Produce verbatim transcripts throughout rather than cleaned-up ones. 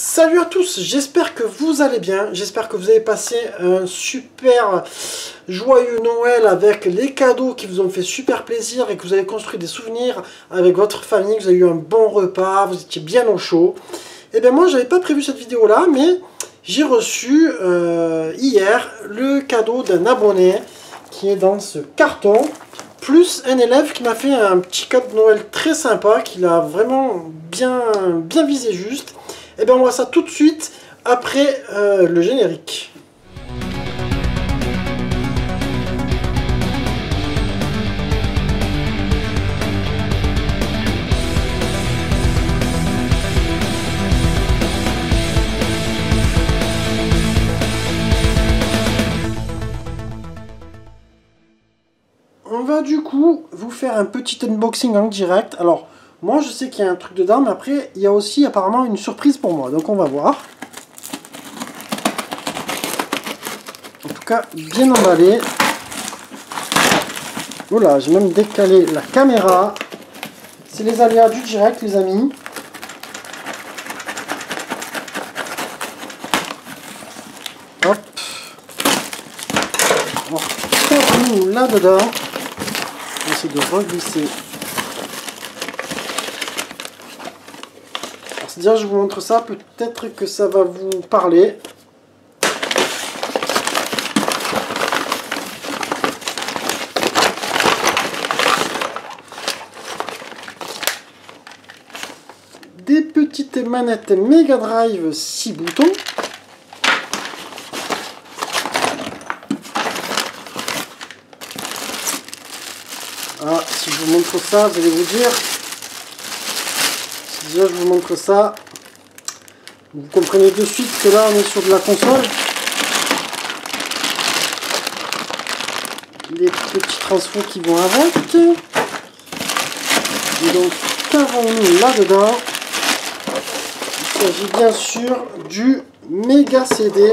Salut à tous, j'espère que vous allez bien, j'espère que vous avez passé un super joyeux Noël avec les cadeaux qui vous ont fait super plaisir et que vous avez construit des souvenirs avec votre famille, que vous avez eu un bon repas, vous étiez bien au chaud. Et bien moi j'avais pas prévu cette vidéo là, mais j'ai reçu euh, hier le cadeau d'un abonné qui est dans ce carton, plus un élève qui m'a fait un petit cadeau de Noël très sympa, qu'il a vraiment bien, bien visé juste. Et bien on voit ça tout de suite après euh, le générique. On va du coup vous faire un petit unboxing en direct. Alors moi je sais qu'il y a un truc dedans, mais après il y a aussi apparemment une surprise pour moi, donc on va voir. En tout cas bien emballé. Voilà, j'ai même décalé la caméra. C'est les aléas du direct les amis. Hop. Alors, nous là-dedans. On va essayer de reglisser. Déjà je vous montre ça, peut-être que ça va vous parler. Des petites manettes Mega Drive six boutons. Ah, si je vous montre ça, vous allez vous dire... Déjà je vous montre ça, vous comprenez de suite que là on est sur de la console. Les petits transfos qui vont avec. Et donc qu'avons-nous là-dedans? Il s'agit bien sûr du Mega C D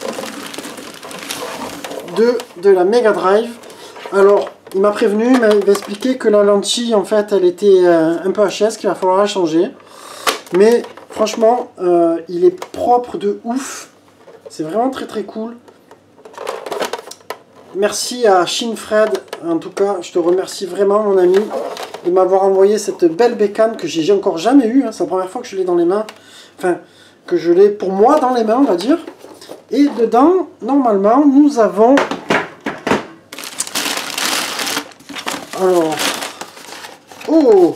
de, de la Mega Drive. Alors il m'a prévenu, il m'a expliqué que la lentille en fait elle était euh, un peu H S, qu'il va falloir la changer. Mais franchement, euh, il est propre de ouf. C'est vraiment très très cool. Merci à Shinfred, en tout cas, je te remercie vraiment mon ami de m'avoir envoyé cette belle bécane que j'ai encore jamais eue. Hein. C'est la première fois que je l'ai dans les mains. Enfin, que je l'ai pour moi dans les mains, on va dire. Et dedans, normalement, nous avons... Alors... Oh!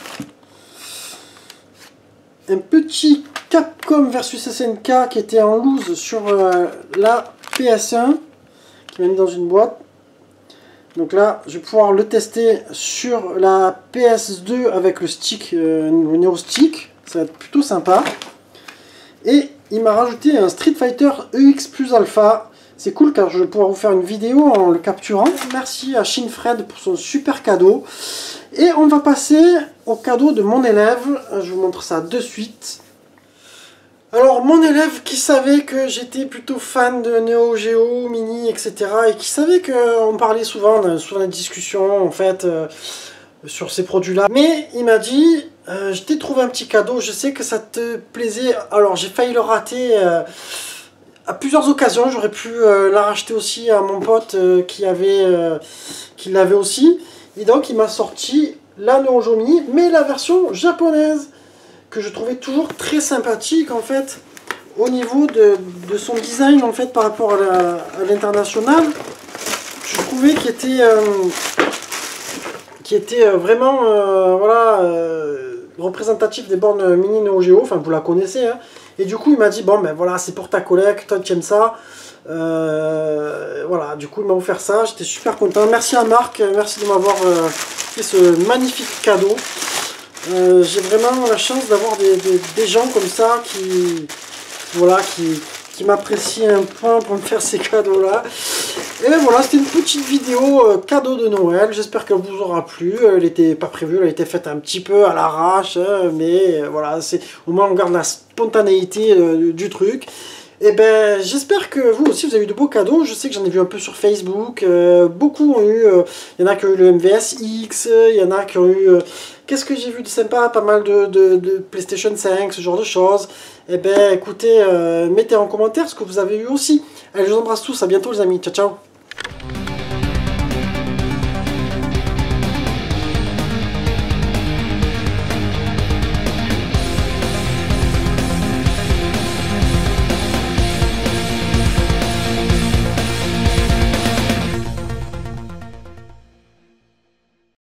Un petit Capcom versus S N K qui était en loose sur euh, la P S un, qui m'a mis dans une boîte. Donc là, je vais pouvoir le tester sur la P S deux avec le stick, euh, le Neo Stick. Ça va être plutôt sympa. Et il m'a rajouté un Street Fighter E X Plus Alpha. C'est cool car je vais pouvoir vous faire une vidéo en le capturant. Merci à Shinfred pour son super cadeau. Et on va passer au cadeau de mon élève. Je vous montre ça de suite. Alors mon élève qui savait que j'étais plutôt fan de Neo Geo, Mini, et cetera. Et qui savait qu'on parlait souvent, sur la discussion en fait, euh, sur ces produits-là. Mais il m'a dit, euh, je t'ai trouvé un petit cadeau, je sais que ça te plaisait. Alors j'ai failli le rater euh, à plusieurs occasions. J'aurais pu euh, la racheter aussi à mon pote euh, qui avait, euh, qui l'avait aussi. Et donc il m'a sorti la Neo Geo Mini, mais la version japonaise, que je trouvais toujours très sympathique en fait, au niveau de, de son design en fait par rapport à l'international. Je trouvais qu'il était, euh, qui était vraiment euh, voilà, euh, représentatif des bornes mini Neo Geo, enfin vous la connaissez. Hein. Et du coup il m'a dit, bon ben voilà, c'est pour ta collègue, toi tu aimes ça. Euh, voilà, du coup il m'a offert ça, j'étais super content. Merci à Marc, merci de m'avoir euh, fait ce magnifique cadeau. Euh, j'ai vraiment la chance d'avoir des, des, des gens comme ça qui, voilà, qui, qui m'apprécient un point pour me faire ces cadeaux là. Et ben voilà, c'était une petite vidéo euh, cadeau de Noël, j'espère qu'elle vous aura plu. Elle n'était pas prévue, elle a été faite un petit peu à l'arrache, hein, mais euh, voilà, c'est au moins on garde la spontanéité euh, du truc. Et ben, j'espère que vous aussi, vous avez eu de beaux cadeaux. Je sais que j'en ai vu un peu sur Facebook. Euh, beaucoup ont eu... euh, Il y en a qui ont eu le M V S X. Il y en a qui ont eu... euh, Qu'est-ce que j'ai vu de sympa? Pas mal de, de, de PlayStation cinq, ce genre de choses. Et ben, écoutez, euh, mettez en commentaire ce que vous avez eu aussi. Allez, je vous embrasse tous. À bientôt, les amis. Ciao, ciao.